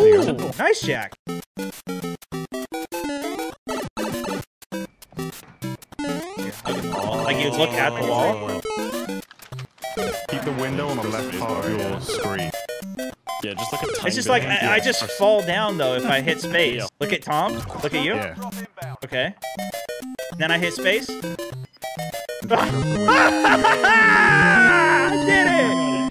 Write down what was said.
Oh, nice, Jack. Like you look at the wall. Keep the window on the left part of your screen. Yeah, just look at. It's just like I just fall down though if I hit space. Yeah. Look at Tom. Look at you. Yeah. Okay. Then I hit space. I did it!